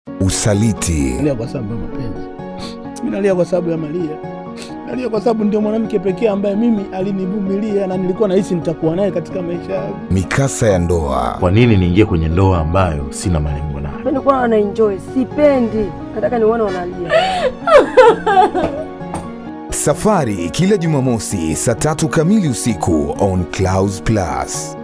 usaliti. Nalia kwa sababu ya mapenzi. Mimi nalia kwa sababu ya Maria. Nalia kwa sababu ndio mwanamke pekee ambaye mimi alinivumilia na nilikuwa nahisi nitakuwa naye katika maisha yangu. Mikasa ya ndoa. Kwa nini niingie kwenye ndoa ambayo sina malengo nayo? Mimi nilikuwa na enjoy, sipendi. Nataka nione wanalia. Safari kila Jumamosi saa 3 kamili usiku on Clouds Plus.